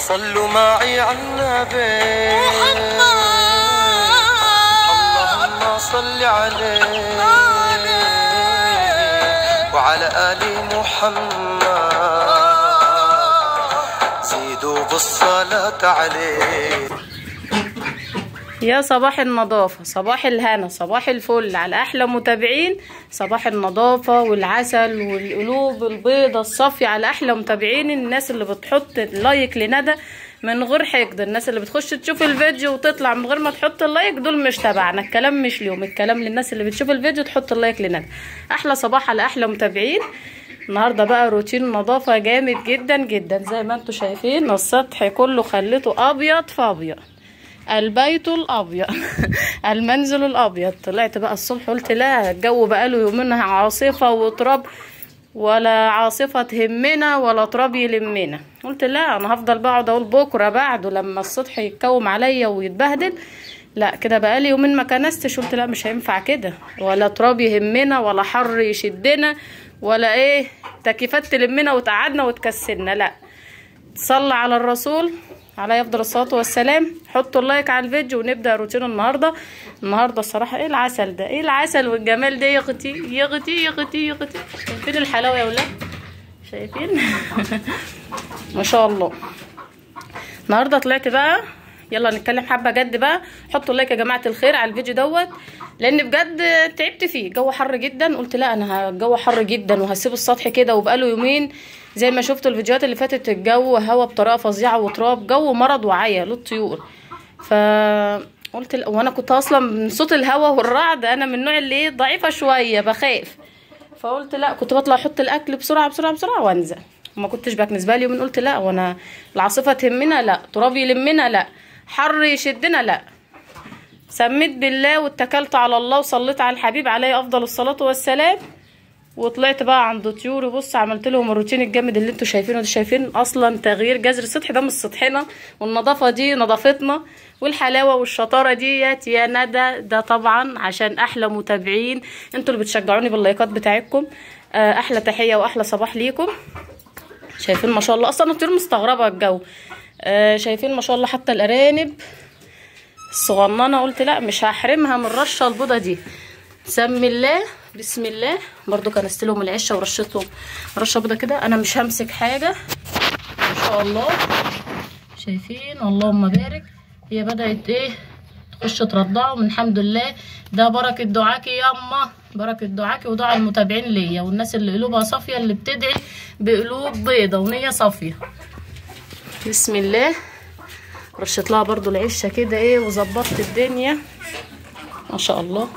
صلوا معي على النبي اللهم صل عليه وعلى آل محمد زيدوا بالصلاة عليه. يا صباح النظافة، صباح الهنا، صباح الفل على أحلى متابعين. صباح النظافة والعسل والقلوب البيضة الصافية على أحلى متابعين. الناس اللي بتحط اللايك لندى من غير حقد، الناس اللي بتخش تشوف الفيديو وتطلع من غير ما تحط اللايك، دول مش تبعنا. الكلام مش ليهم، الكلام للناس اللي بتشوف الفيديو تحط اللايك لندى. أحلى صباح على أحلى متابعين. النهارده بقى روتين نظافة جامد جدا جدا. زي ما انتوا شايفين السطح كله خليته أبيض فأبيض، البيت الابيض المنزل الابيض. طلعت بقى الصبح قلت لا، الجو بقاله يومين عاصفه وتراب، ولا عاصفه تهمنا ولا تراب يلمنا. قلت لا، انا هفضل بقعد اقول بكره بعده لما السطح يتكوم عليا ويتبهدل. لا كده بقالي يومين ما كنستش. قلت لا، مش هينفع كده، ولا تراب يهمنا ولا حر يشدنا ولا ايه تكييفات تلمنا وتقعدنا وتكسلنا. لا، صلى على الرسول عليه افضل الصلاه والسلام. حطوا اللايك على الفيديو ونبدا روتين النهارده. النهارده الصراحه ايه العسل ده، ايه العسل والجمال ده يا اختي يا اختي يا اختي يا اختي. شايفين الحلاوه يا ولاد؟ شايفين؟ ما شاء الله. النهارده طلعت بقى، يلا نتكلم حبه جد بقى. حطوا اللايك يا جماعه الخير على الفيديو دوت، لان بجد تعبت فيه. الجو حر جدا. قلت لا، انا الجو حر جدا وهسيب السطح كده، وبقاله يومين زي ما شفتوا الفيديوهات اللي فاتت الجو هوا بطريقه فظيعه وتراب، جو مرض وعيا للطيور. فقلت وانا كنت اصلا من صوت الهوا والرعد انا من النوع اللي ايه ضعيفه شويه، بخاف. فقلت لا، كنت بطلع احط الاكل بسرعه بسرعه بسرعه وانزل، وما كنتش بكنس. بالي يومين قلت لا، وانا العاصفه تهمنا لا، تراب يلمنا لا، حر يشدنا لا. سميت بالله واتكلت على الله وصليت على الحبيب عليه افضل الصلاه والسلام، وطلعت بقى عند طيوري. بص عملت لهم الروتين الجامد اللي انتوا شايفينه ده. شايفين اصلا تغيير جذر السطح ده مش سطحنا، والنظافه دي نظافتنا، والحلاوه والشطاره ديت يا ندى ده طبعا عشان احلى متابعين انتوا اللي بتشجعوني باللايكات بتاعتكم. احلى تحيه واحلى صباح ليكم. شايفين ما شاء الله، اصلا الطيور مستغربه الجو. شايفين ما شاء الله، حتى الارانب الصغننه قلت لا، مش هحرمها من الرشه البيضه دي. سمي الله بسم الله. برضو كنست لهم العشه ورشتهم رشه بيضه كده. انا مش همسك حاجه ما شاء الله. شايفين اللهم بارك. هي بدات ايه تخش ترضعهم الحمد لله. ده بركه دعاكي يا اما، بركه دعاكي ودعاء المتابعين ليا والناس اللي قلوبها صافيه، اللي بتدعي بقلوب بيضه ونيه صافيه. بسم الله. رشت لها برضو العشه كده ايه وظبطت الدنيا ما شاء الله.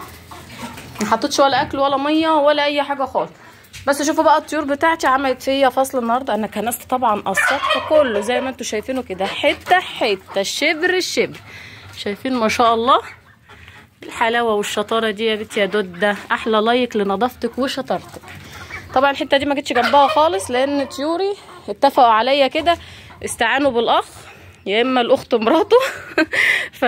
ما حطيتش ولا اكل ولا ميه ولا اي حاجه خالص. بس شوفوا بقى الطيور بتاعتي عملت فيا فصل النهارده. انا كنست طبعا السطح كله زي ما انتوا شايفينه كده، حته حته، شبر الشبر. شايفين ما شاء الله الحلاوه والشطاره دي يا بنتي يا دوده. احلى لايك لنظافتك وشطارتك. طبعا الحته دي ما جتش جنبها خالص، لان طيوري اتفقوا عليا كده، استعانوا بالاخ يا اما الاخت مراته ف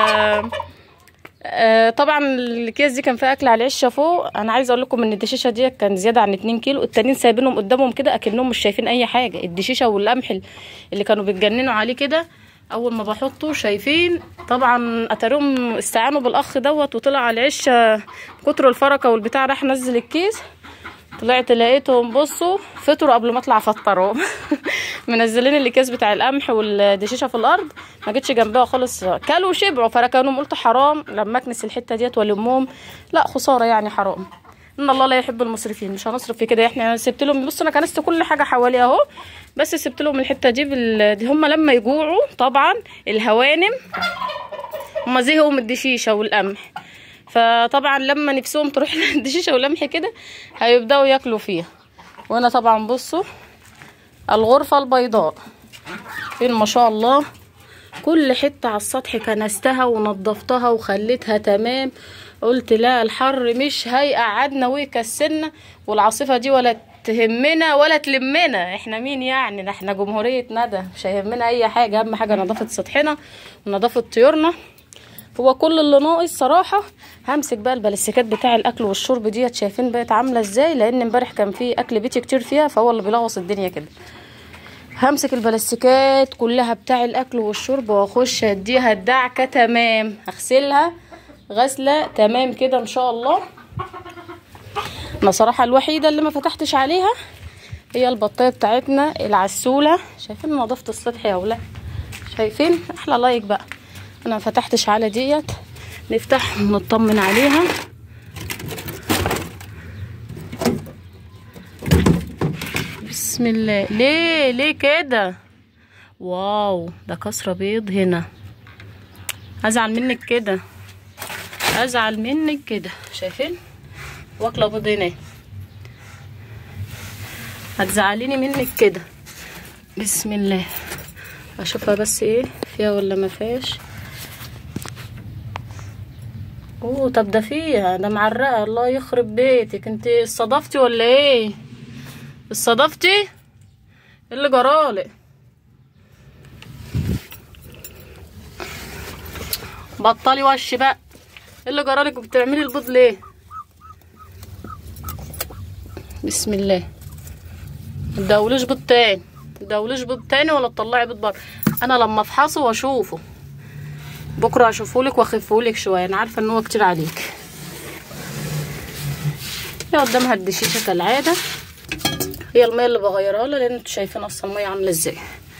طبعا الاكياس دي كان فيها اكل على العشه فوق. انا عايزه اقول لكم ان الدشيشه دي كان زياده عن 2 كيلو. التانيين سايبينهم قدامهم كده اكنهم مش شايفين اي حاجه. الدشيشه والقمح اللي كانوا بيتجننوا عليه كده اول ما بحطه شايفين طبعا اتارهم استعانوا بالاخ دوت، وطلع على العشه كتر الفركه والبتاع. راح نزل الكيس، طلعت لقيتهم بصوا فطروا قبل ما اطلع افطرهم منزلين الاكياس بتاع القمح والدشيشه في الارض، ما جتش جنبها خالص. كلوا وشبعوا فركنهم. قلت حرام لما اكنس الحته ديت والمهم، لا خساره يعني، حرام. ان الله لا يحب المسرفين. مش هنصرف في كده. احنا سبت لهم، بص انا كنست كل حاجه حواليها اهو، بس سبت لهم الحته دي دي هم لما يجوعوا طبعا الهوانم هم زهقوا من الدشيشه والقمح، فطبعا لما نفسهم تروح الدشيشه والقمح كده هيبداوا ياكلوا فيها. وانا طبعا بصوا الغرفه البيضاء فين ما شاء الله، كل حته على السطح كنستها ونضفتها وخليتها تمام. قلت لا، الحر مش هيقعدنا ويكسلنا، والعاصفه دي ولا تهمنا ولا تلمنا. احنا مين يعني؟ احنا جمهوريه ندى، مش هيهمنا اي حاجه. اهم حاجه نظافه سطحنا ونظافه طيورنا. هو كل اللي ناقص صراحه همسك بقى البلاستيكات بتاع الاكل والشرب ديت. شايفين بقت عامله ازاي؟ لان امبارح كان في اكل بيتي كتير فيها، فهو اللي بيلغوص الدنيا كده. همسك البلاستيكات كلها بتاع الاكل والشرب واخش اديها الدعكه تمام، هغسلها غسله تمام كده ان شاء الله. انا صراحه الوحيده اللي ما فتحتش عليها هي البطايه بتاعتنا العسوله. شايفين نظافه السطح يا اولاد؟ شايفين؟ احلى لايك بقى. انا ما فتحتش على ديت، نفتح ونطمن عليها. بسم الله. ليه كده؟ واو، ده كسرة بيض هنا. ازعل منك كده، ازعل منك كده. شايفين؟ واكله بيض هنا، هتزعليني منك كده. بسم الله. اشوفها بس ايه فيها ولا ما فيهاش. اوه، طب ده فيها، ده معرقه. الله يخرب بيتك، انت اتصدفتي ولا ايه؟ اتصدفتي؟ ايه اللي جرالك؟ بطلي وش بقى. ايه اللي جرالك وبتعملي البيض ليه؟ بسم الله. متدولوش بيض تاني، متدولوش بيض تاني ولا تطلعي بيض بره. انا لما افحصه واشوفه بكره اشوفهولك واخفهولك شويه. انا عارفه ان هو كتير عليك. هي قدامها الدشيشه كالعاده، هي الميه اللي بغيرها لها لان انتوا شايفين اصلا الميه عامله ازاي.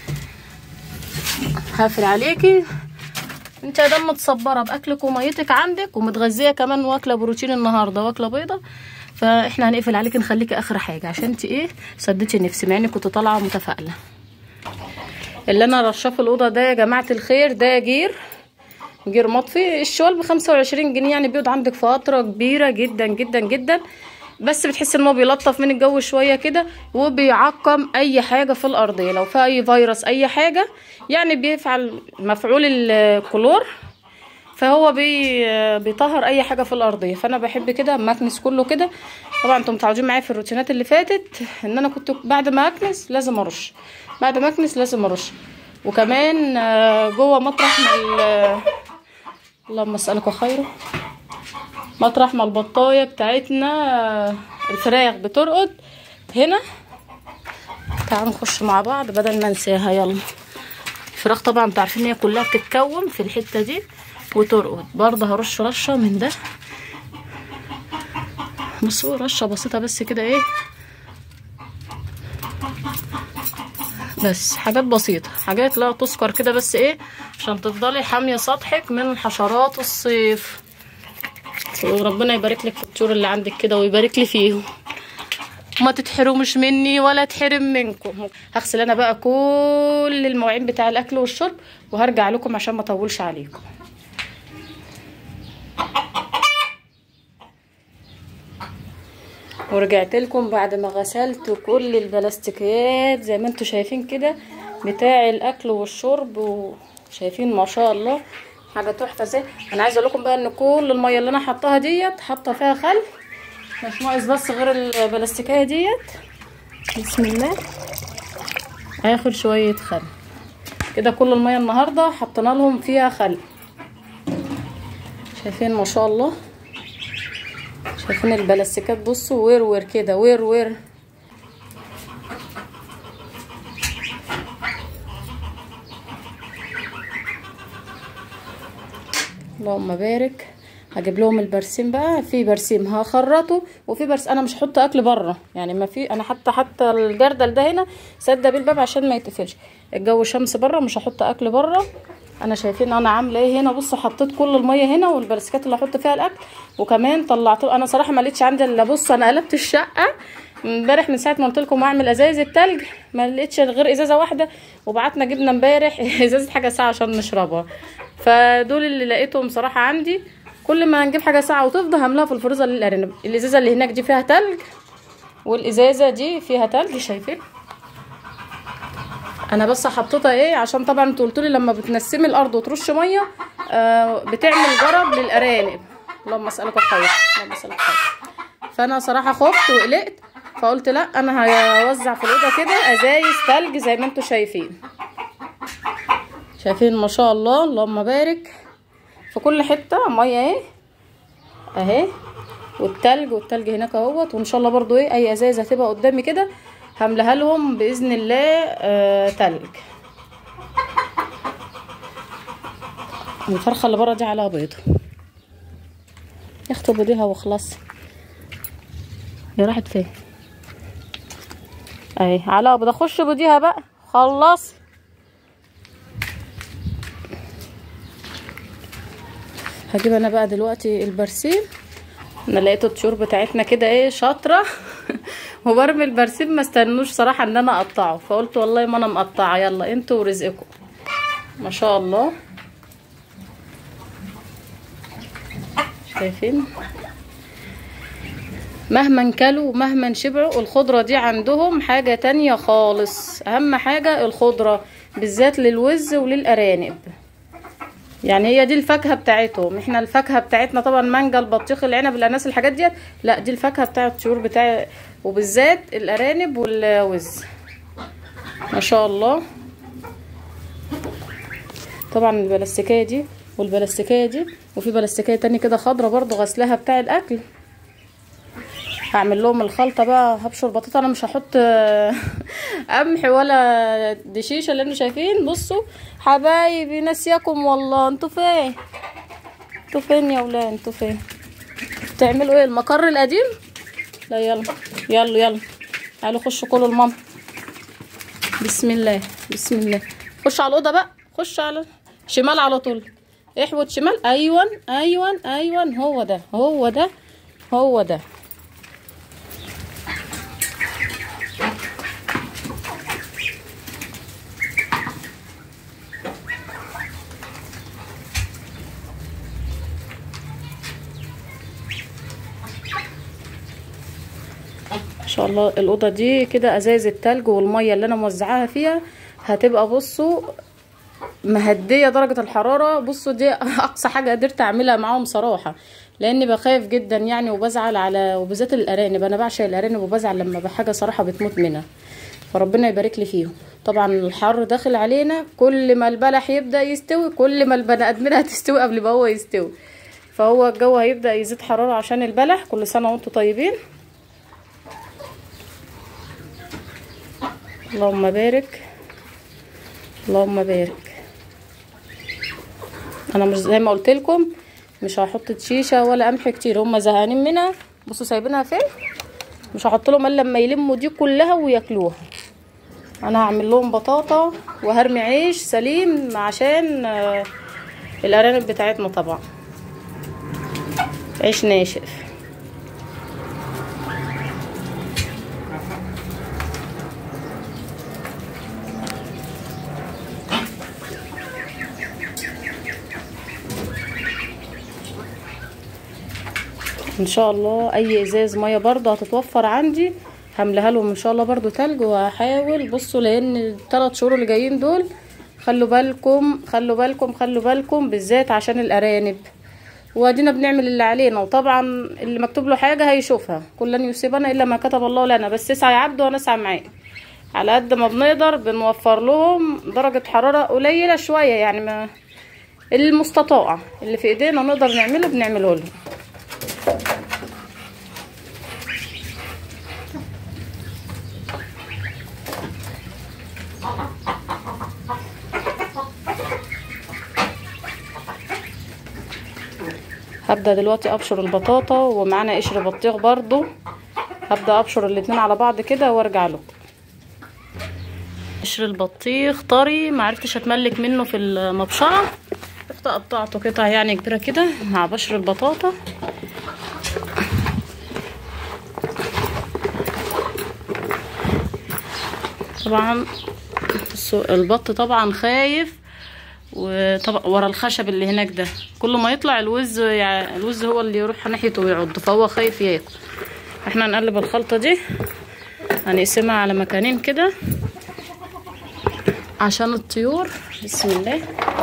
هقفل عليكي. انت يا دام متصبره باكلك وميتك عندك ومتغذيه كمان واكله بروتين النهارده واكله بيضه، فاحنا هنقفل عليكي نخليكي اخر حاجه عشان انت ايه سدتي نفسي، مع اني كنت طالعه متفائله. اللي انا رشاه في الاوضه ده يا جماعه الخير ده جير مطفي. الشوال ب25 جنيه، يعني بيقعد عندك فتره كبيره جدا جدا جدا. بس بتحس ان هو بيلطف من الجو شويه كده، وبيعقم اي حاجه في الارضيه لو في اي فيروس اي حاجه، يعني بيفعل مفعول الكلور، فهو بيطهر اي حاجه في الارضيه. فانا بحب كده اما اكنس كله كده. طبعا انتم متعودين معايا في الروتينات اللي فاتت ان انا كنت بعد ما اكنس لازم ارش، بعد ما اكنس لازم ارش. وكمان جوه مطرح ما اللهم اسالك خيره، مطرح ما البطايه بتاعتنا الفراخ بترقد هنا. تعالوا نخش مع بعض بدل ما انساها. يلا. الفراخ طبعا انتوا عارفين هي كلها بتتكون في الحته دي وترقد. برضه هرش رشه من ده، بصوا رشه بسيطه بس كده ايه، بس حاجات بسيطه، حاجات لا تذكر كده، بس ايه عشان تفضلي حاميه سطحك من حشرات الصيف. وربنا يبارك لك في الطيور اللي عندك كده ويبارك لي فيهم، ما تتحرمش مني ولا تحرم منكم. هغسل انا بقى كل المواعين بتاع الاكل والشرب وهرجع لكم عشان ما اطولش عليكم. ورجعت لكم بعد ما غسلت كل البلاستيكيات زي ما انتوا شايفين كده بتاع الاكل والشرب، وشايفين ما شاء الله حاجه تحفه. زي انا عايزه اقول لكم بقى ان كل الميه اللي انا حطاها ديت حاطه فيها خل، مش ناقص بس غير البلاستيكيه ديت. بسم الله. هاخد شويه خل كده. كل الميه النهارده حطينا لهم فيها خل. شايفين ما شاء الله؟ شايفين البلاستيكات؟ بصوا ور كده ور. اللهم بارك. هجيب لهم البرسيم بقى. في برسيم هخرطه وفي انا مش هحط اكل بره، يعني ما في. انا حتى الجردل ده هنا سد بالباب عشان ما يتقفلش. الجو شمس بره، مش هحط اكل بره. انا شايفين انا عامله ايه هنا. بصوا حطيت كل الميه هنا والبلاستيكات اللي هحط فيها الاكل، وكمان طلعت. انا صراحه ما لقيتش عندي الا بصوا انا قلبت الشقه امبارح من ساعه ما قلت لكم اعمل ازايز التلج، ما لقيتش غير ازازه واحده، وبعتنا جبنا امبارح ازازه حاجه ساعه عشان نشربها. فدول اللي لقيتهم صراحه عندي. كل ما نجيب حاجه ساعه وتفضى هملاها في الفريزر للارانب. الازازه اللي هناك دي فيها تلج والازازه دي فيها تلج. شايفين؟ انا بس حطيتها ايه عشان طبعا انتوا قلتوا لي لما بتنسمي الارض وترش ميه بتعمل جرب للارانب. اللهم اسالك خير، اللهم اسالك خير. فانا صراحه خفت وقلقت، فقلت لا انا هوزع في الاوضه كده ازايز تلج زي ما انتوا شايفين. شايفين ما شاء الله؟ اللهم بارك. في كل حته ميه اهي والتلج هناك اهوت. وان شاء الله برضو ايه اي ازايز هتبقى قدامي كده هملاها لهم باذن الله تلج. الفرخه اللي بره دي عليها بيضه، اختي بيضيها وخلاص. هي راحت فين؟ اهي عليها بيضه، خش بيضيها بقى خلص. هجيب انا بقى دلوقتي البرسيم. انا لقيت الطيور بتاعتنا كده ايه شاطره وبرمي البرسيم، ما استنوش صراحه ان انا اقطعه، فقلت والله ما انا مقطعه، يلا انتوا ورزقكم. ما شاء الله شايفين، مهما كلوا ومهما شبعوا الخضره دي عندهم حاجه تانية خالص. اهم حاجه الخضره بالذات للوز وللارانب، يعني هي دي الفاكهه بتاعتهم. احنا الفاكهه بتاعتنا طبعا مانجا، البطيخ، العنب، الاناناس، الحاجات ديت، لا دي الفاكهه بتاع الطيور بتاع، وبالذات الارانب والوز. ما شاء الله. طبعا البلاستيكيه دي والبلاستيكيه دي، وفي بلاستيكيه تاني كده خضره برضو غسلها بتاع الاكل. هعمل لهم الخلطه بقى. هبشر بطاطا، انا مش هحط قمح ولا دشيشه لانه شايفين. بصوا حبايبي ناسياكم والله، انتوا فين؟ انتوا فين يا ولاد؟ انتوا فين؟ بتعملوا ايه؟ المقر القديم؟ لا يلا يلا يلا تعالوا خشوا كلوا الماما. بسم الله بسم الله. خش على الاوضه بقى، خش على شمال على طول، احوت شمال. ايوه ايوه ايوه، هو ده هو ده هو ده. ان شاء الله الاوضه دي كده ازايز التلج والميه اللي انا موزعاها فيها هتبقى بصوا مهديه درجه الحراره. بصوا دي اقصى حاجه قدرت اعملها معاهم صراحه، لاني بخاف جدا يعني وبزعل على، وبالذات الارانب. انا بعشق الارانب وبزعل لما بحاجه صراحه بتموت منها، فربنا يبارك لي فيهم. طبعا الحر داخل علينا، كل ما البلح يبدا يستوي كل ما البني ادمين هتستوي قبل ما هو يستوي، فهو الجو هيبدا يزيد حراره عشان البلح. كل سنه وانتم طيبين. اللهم بارك اللهم بارك. انا مش زي ما قلت لكم مش هحط شيشه ولا قمح كتير، هم زهقانين منها. بصوا سايبينها فين، مش هحط لهم الا لما يلموا دي كلها وياكلوها. انا هعمل لهم بطاطا وهرمي عيش سليم عشان الارانب بتاعتنا، طبعا عيش ناشف. ان شاء الله اي ازاز ميه برضه هتتوفر عندي هملاها لهم ان شاء الله برضه تلج. وهحاول بصوا لان الثلاث شهور اللي جايين دول خلوا بالكم خلوا بالكم خلوا بالكم، بالذات عشان الارانب. وادينا بنعمل اللي علينا، وطبعا اللي مكتوب له حاجه هيشوفها. كل لن يصيبنا الا ما كتب الله لنا، بس اسعى يا عبد وانا اسعى معاك. على قد ما بنقدر بنوفر لهم درجه حراره قليله شويه، يعني ما المستطاع اللي في ايدينا نقدر نعمله بنعمله لهم. هبدأ دلوقتي ابشر البطاطا، ومعانا قشر بطيخ برضو. هبدأ ابشر الاتنين على بعض كده وارجع لكم. قشر البطيخ طري، معرفتش اتملك منه في المبشره، رحت قطعته قطع يعني كبيره كده مع بشر البطاطا. طبعا البط طبعا خايف، وطبعا ورا الخشب اللي هناك ده كل ما يطلع الوز، يعني الوز هو اللي يروح ناحيته ويعض، فهو خايف ياكل. احنا هنقلب الخلطه دي، هنقسمها على مكانين كده عشان الطيور. بسم الله.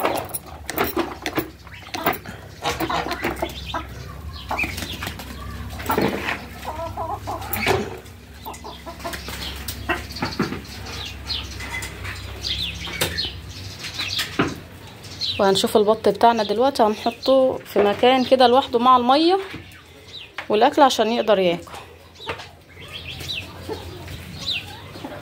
وهنشوف البط بتاعنا دلوقتي هنحطه في مكان كده لوحده مع الميه والاكل عشان يقدر ياكل.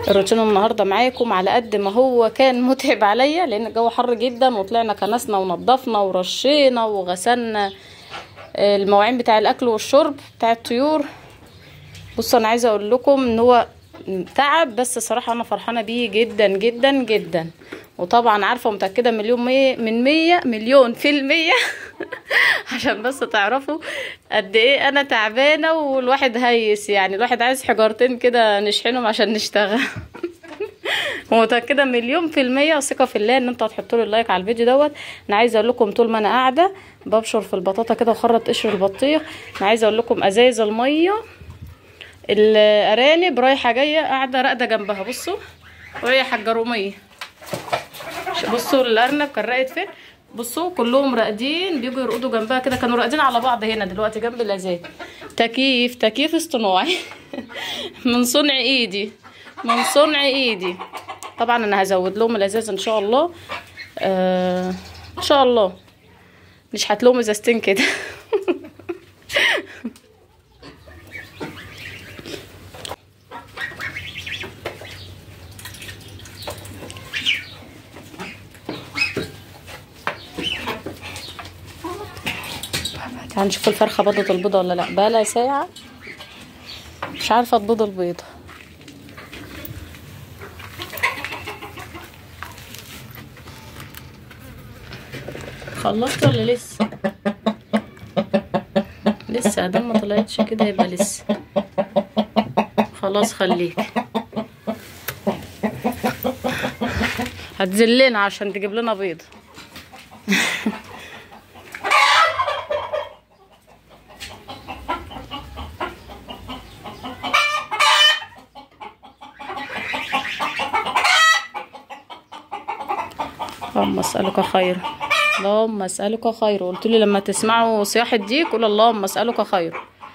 الروتين النهارده معاكم على قد ما هو كان متعب عليا لان الجو حر جدا، وطلعنا كنسنا ونضفنا ورشينا وغسلنا المواعين بتاع الاكل والشرب بتاع الطيور. بصوا انا عايزه اقول لكم ان هو تعب، بس صراحه انا فرحانه بيه جدا جدا جدا. وطبعا عارفه متاكده مليون في المية عشان بس تعرفوا قد ايه انا تعبانه والواحد هيس، يعني الواحد عايز حجارتين كده نشحنهم عشان نشتغل. ومتاكده مليون في المية وثقه في الله ان انتوا هتحطوا لي اللايك على الفيديو دوت. انا عايزه اقول لكم طول ما انا قاعده ببشر في البطاطا كده وخرط قشر البطيخ. انا عايزه اقول لكم ازايز الميه الارانب رايحه جايه قاعده راقده جنبها. بصوا وهي حاجه روميه. بصوا الارنب كان راقد فين، بصوا كلهم راقدين بيجوا يرقدوا جنبها كده، كانوا راقدين على بعض هنا دلوقتي جنب الازاز. تكييف اصطناعي من صنع ايدي، من صنع ايدي. طبعا انا هزود لهم الازاز ان شاء الله. ان شاء الله مش هتلوم ازازتين كده. تعالوا نشوف الفرخه بيضت البيضه ولا لا. بقالها ساعه مش عارفه تبيض البيضه. خلصت ولا لسه؟ لسه ادام ما طلعتش كده يبقى لسه. خلاص خليك هتذلنا عشان تجيب لنا بيض. اللهم اسألك خير، اللهم اسألك خير. قلت لي لما تسمعوا صياح الديك قولوا اللهم اسألك خير.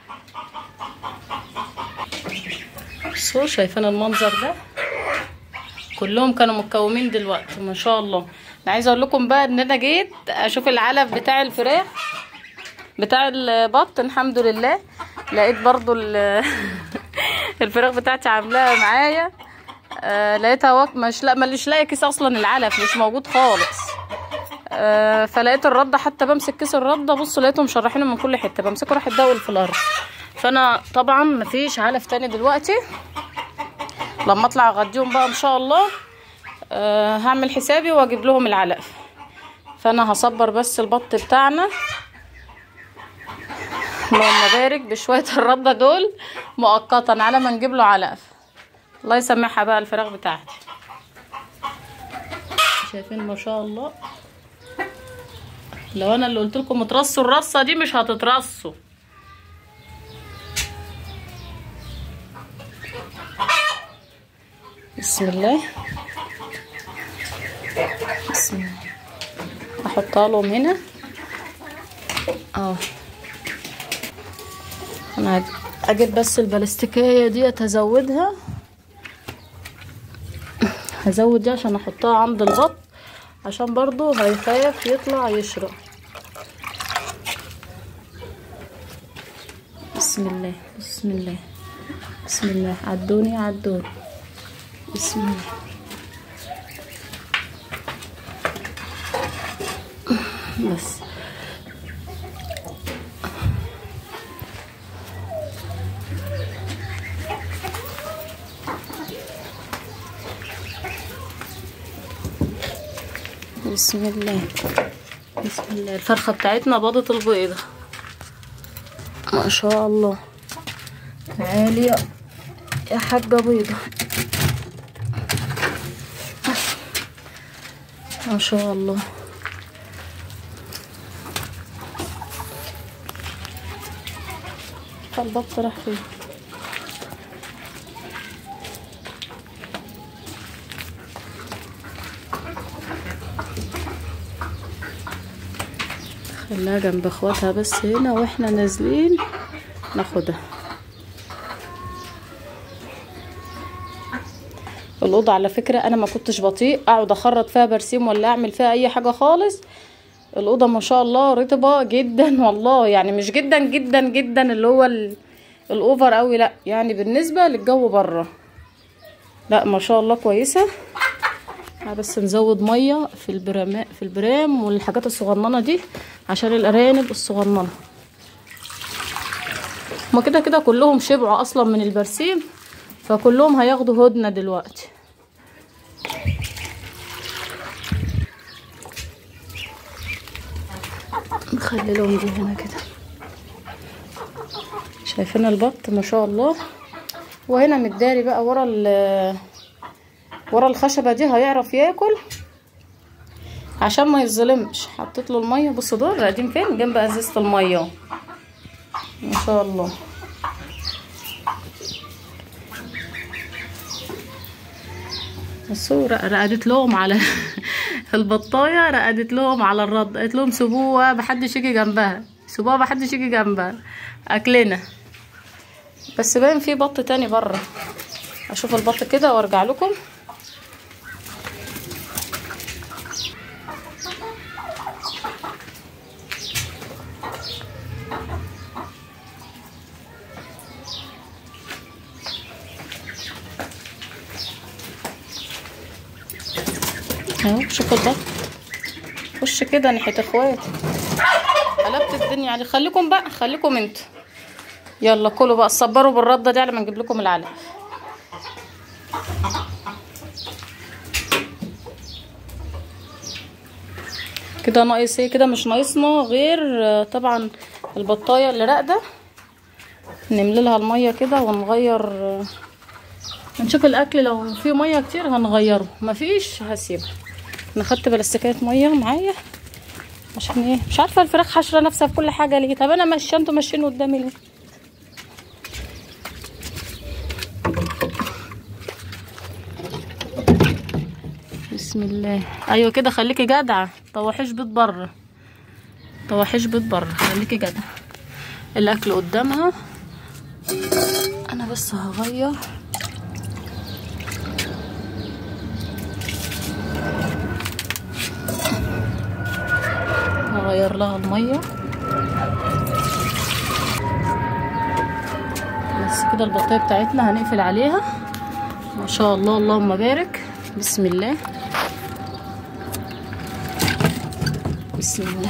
بصوا شايفين المنظر ده، كلهم كانوا متكومين دلوقتي ما شاء الله. انا عايزه اقول لكم بقى ان انا جيت اشوف العلف بتاع الفراخ بتاع البط. الحمد لله لقيت برضو الفراخ بتاعتي عاملاها معايا. لقيتها مش لاقي كيس اصلا، العلف مش موجود خالص. فلقيت الرده، حتى بمسك كيس الرده بصوا لقيتهم مشرحينه من كل حته، بمسكه راح يتداول في الارض. فانا طبعا مفيش علف تاني دلوقتي. لما اطلع اغديهم بقى ان شاء الله هعمل حسابي واجيب لهم العلف. فانا هصبر بس البط بتاعنا اللهم بارك بشويه الرده دول مؤقتا على ما نجيب له علف. الله يسمحها بقى الفراخ بتاعتي. شايفين ما شاء الله. لو انا اللي قلت لكم اترصوا الرصه دي مش هتترصوا. بسم الله بسم الله. احطها لهم هنا انا اجيب بس البلاستيكيه دي ازودها. هزود دي عشان احطها عند البط عشان برضو هيخاف يطلع يشرب. بسم الله بسم الله بسم الله. عدوني عدوني. بسم الله. بس بسم الله بسم الله. الفرخه بتاعتنا بيضت البيضه ما شاء الله. تعالي يا حاجه بيضه ما شاء الله. البط راح فين؟ خليها جنب اخواتها بس هنا واحنا نازلين ناخدها. الاوضه على فكره انا ما كنتش بطيء اقعد اخرط فيها برسيم ولا اعمل فيها اي حاجه خالص. الاوضه ما شاء الله رطبه جدا والله، يعني مش جدا جدا جدا اللي هو الاوفر قوي، لا يعني بالنسبه للجو بره. لا ما شاء الله كويسه. بس نزود ميه في البرام والحاجات الصغننه دي عشان الارانب الصغننه. هما كده كده كلهم شبعوا اصلا من البرسيم، فكلهم هياخدوا هدنه دلوقتي. نخلي لهم دي هنا كده. شايفين البط ما شاء الله. وهنا متداري بقى ورا الخشبه دي، هيعرف ياكل عشان ما يتظلمش. حطيت له الميه. بصوا دول قاعدين فين؟ جنب ازازه الميه ما شاء الله. بصوا رقدت لهم على البطايه، رقدت لهم على الرد، قالت لهم سيبوها محدش يجي جنبها، سيبوها محدش يجي جنبها، اكلنا. بس باين في بط تاني بره. اشوف البط كده وارجع لكم. اهو شوف البط. خش كده ناحيه اخواتي. قلبت الدنيا عليه. خليكم بقى، خليكم انتوا. يلا كلوا بقى، صبروا بالرده دي على ما نجيب لكم العلق. كده ناقص ايه؟ كده مش ناقصنا غير طبعا البطايه اللي راقده. نملي لها الميه كده ونغير، نشوف الاكل لو في ميه كتير هنغيره، مفيش هسيبها. انا خدت بلاستيكات ميه معايا عشان ايه؟ مش عارفه الفراخ حشره نفسها في كل حاجه ليه. طب انا ماشيه، انتوا ماشيين قدامي ليه؟ بسم الله. ايوه كده، خليكي جدعه. طواحيش بيت بره، طواحيش بيت بره، خليكي جدعه. الاكل قدامها. انا بس هغير. هغير لها الميه بس كده. البطايه بتاعتنا هنقفل عليها. ما شاء الله اللهم بارك. بسم الله بسم الله.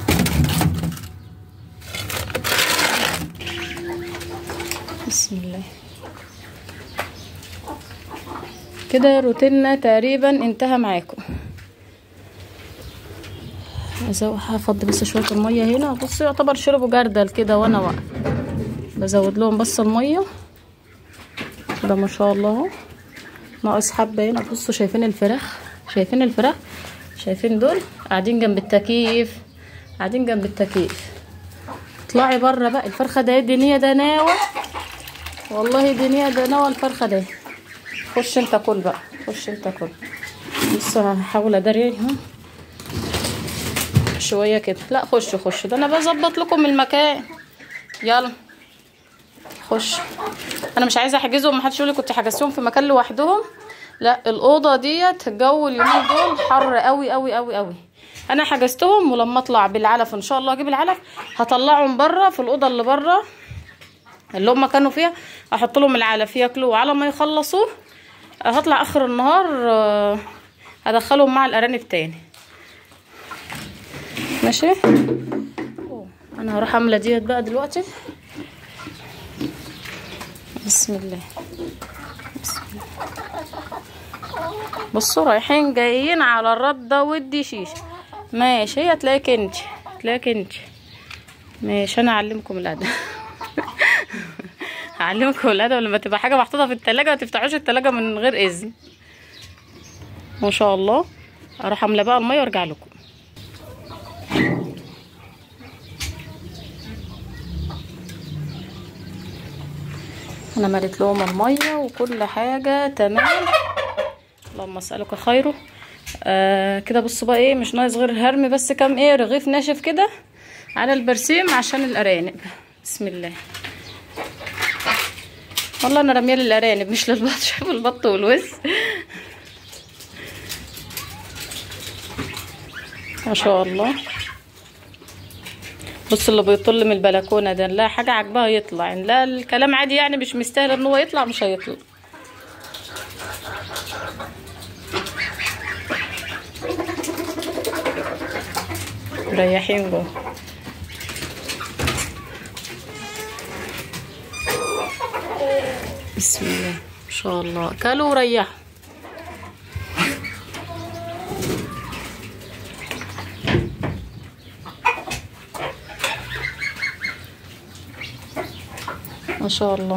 بسم الله. كده روتيننا تقريبا انتهى معاكم. هفضي بس شويه الميه هنا. بصوا يعتبر شربوا جردل كده وانا واقفه. بزود لهم بس الميه كده ما شاء الله اهو. ناقص حبه هنا. بصوا شايفين الفراخ؟ شايفين الفراخ؟ شايفين دول قاعدين جنب التكييف، قاعدين جنب التكييف. اطلعي بره بقى. الفرخه ده دنيا دناوه والله، دنيا دناوه الفرخه ده. خش انت كل بقى، خش انت كل. بص هحاول اداريهم شويه كده. لا خش خش، ده انا بظبط لكم المكان. يلا خش. انا مش عايزه احجزهم، محدش يقول لي كنت حجزتهم في مكان لوحدهم. لا الاوضه ديت الجو اليومين دول حر قوي قوي قوي قوي. انا حجزتهم، ولما اطلع بالعلف ان شاء الله اجيب العلف هطلعهم بره في الاوضه اللي بره اللي هم كانوا فيها، احط لهم العلف ياكلوا، وعلى ما يخلصوا هطلع اخر النهار هدخلهم مع الارانب تاني. ماشي. انا هروح املى ديت بقى دلوقتي. بسم الله بسم الله. بصوا رايحين جايين على الرده ودي شيشه. ماشي، هي تلاقيك انت، تلاقيك انت. ماشي انا اعلمكم الادب. هعلمكم الادب. لما تبقى حاجه محطوطه في التلاجة ما تفتحوش التلاجة من غير اذن. ما شاء الله. اروح املى بقى الميه وارجع لكم. انا مليت لهم الميه وكل حاجه تمام. اللهم اسالك خيره. كده بصوا بقى ايه، مش ناقص غير هرمي بس كام ايه رغيف ناشف كده على البرسيم عشان الارانب. بسم الله. والله انا رميه للارانب مش للبط. شوفوا البط والوز ما شاء الله. بص اللي بيطل من البلكونه ده، لا حاجه عجبها يطلع، لا الكلام عادي يعني مش مستاهل ان هو يطلع مش هيطلع. مريحين جوه. بسم الله ما شاء الله، كلوا وريحوا. ما شاء الله.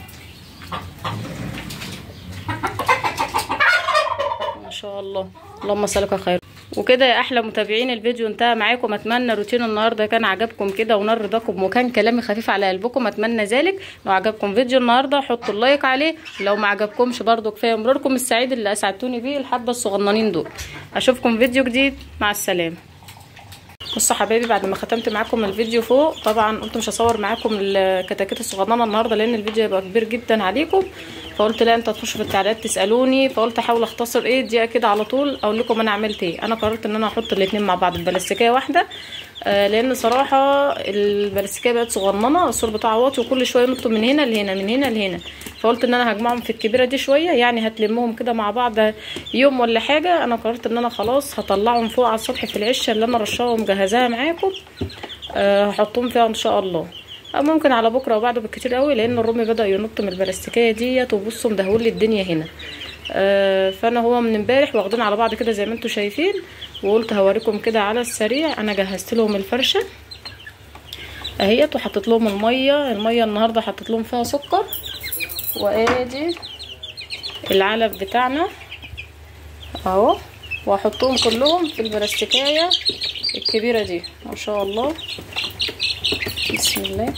ما شاء الله، اللهم صل على خير. وكده يا احلى متابعين، الفيديو انتهى معاكم. اتمنى روتين النهارده كان عجبكم كده ونال رضاكم، وكان كلامي خفيف على قلبكم. اتمنى ذلك. لو عجبكم فيديو النهارده حطوا اللايك عليه، لو ما عجبكمش برضو كفايه مروركم السعيد اللي اسعدتوني بيه الحبه الصغننين دول. اشوفكم فيديو جديد، مع السلامه. بصوا حبايبي، بعد ما ختمت معاكم الفيديو فوق، طبعا قلت مش هصور معاكم الكتاكيت الصغننه النهارده لان الفيديو هيبقى كبير جدا عليكم، فقلت لا انتوا هتخشوا في التعليقات تسالوني، فقلت احاول اختصر دقيقه كده على طول اقول لكم انا عملت ايه. انا قررت ان انا احط الاثنين مع بعض ببلاستيكيه واحده، لان صراحه البلاستيكيه بقت صغننه، السور بتاعها واطي وكل شويه ينطوا من هنا لهنا من هنا لهنا، فقلت ان انا هجمعهم في الكبيره دي شويه، يعني هتلمهم كده مع بعض يوم ولا حاجه. انا قررت ان انا خلاص هطلعهم فوق على السطح في العشه اللي انا رشاها ومجهزاها معاكم، هحطهم فيها ان شاء الله، او ممكن على بكره وبعده بالكتير قوي، لان الرمي بدا ينط من البلاستيكيه ديت، وبصوا مدهول لي الدنيا هنا. فانا هو من امبارح واخدين على بعض كده زي ما انتم شايفين، وقلت هوريكم كده على السريع. انا جهزت لهم الفرشه اهيت، وحطيت لهم الميه النهارده حطيت لهم فيها سكر، وادي العلب بتاعنا اهو، وهحطهم كلهم في البلاستيكيه الكبيره دي. ما شاء الله. بسم الله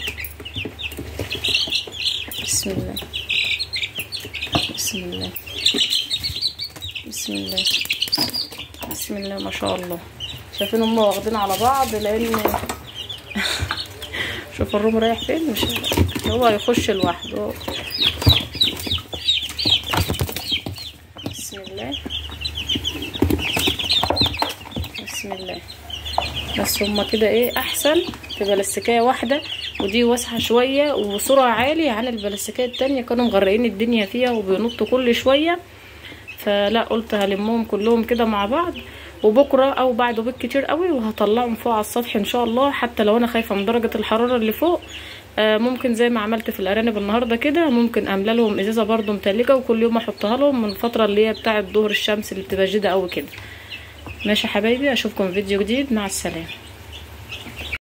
بسم الله بسم الله بسم الله بسم الله. ما شاء الله. شايفين هم واخدين على بعض، لان شوف الروم رايح فين، مش هو هيخش لوحده. بسم الله بسم الله. بس هما كده احسن في بلاستيكيه واحده، ودي واسعه شويه وسرعه عاليه عن البلاستيكيه التانية، كانوا مغرقين الدنيا فيها وبينطوا كل شويه، فلا قلت هلمهم كلهم كده مع بعض، وبكره او بعده بالكتير قوي وهطلعهم فوق على السطح ان شاء الله. حتى لو انا خايفه من درجه الحراره اللي فوق، ممكن زي ما عملت في الارانب النهارده كده، ممكن املى لهم ازازه برده متلجه، وكل يوم احطها لهم من الفتره اللي هي بتاعه ظهر الشمس اللي بتبقى جدا قوي كده. ماشي يا حبايبي، اشوفكم في فيديو جديد، مع السلامه.